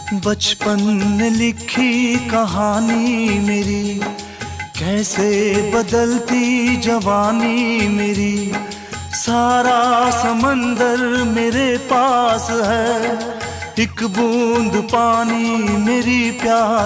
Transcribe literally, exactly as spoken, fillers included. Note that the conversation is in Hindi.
बचपन ने लिखी कहानी मेरी, कैसे बदलती जवानी मेरी। सारा समंदर मेरे पास है, एक बूंद पानी मेरी प्यास।